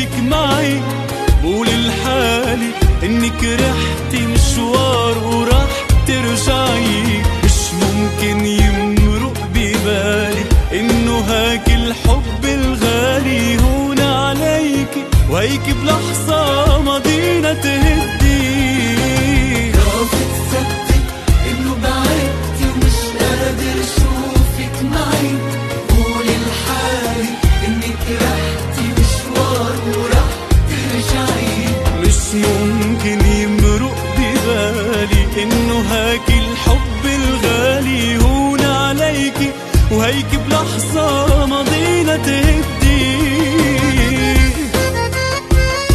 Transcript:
تشوفك معي، بقول لحالي انك رحتي مشوار وراح ترجعي. مش ممكن يمرق ببالي انه هاك الحب الغالي هون عليكي، وهيك بلحظة ماضينا تهدي. رافض صدق انه بعدتي ومش قادر اشوفك معي، قول لحالي انك رحتي مشوار وراح ترجعي. مش ممكن يمرق ببالي انه هاك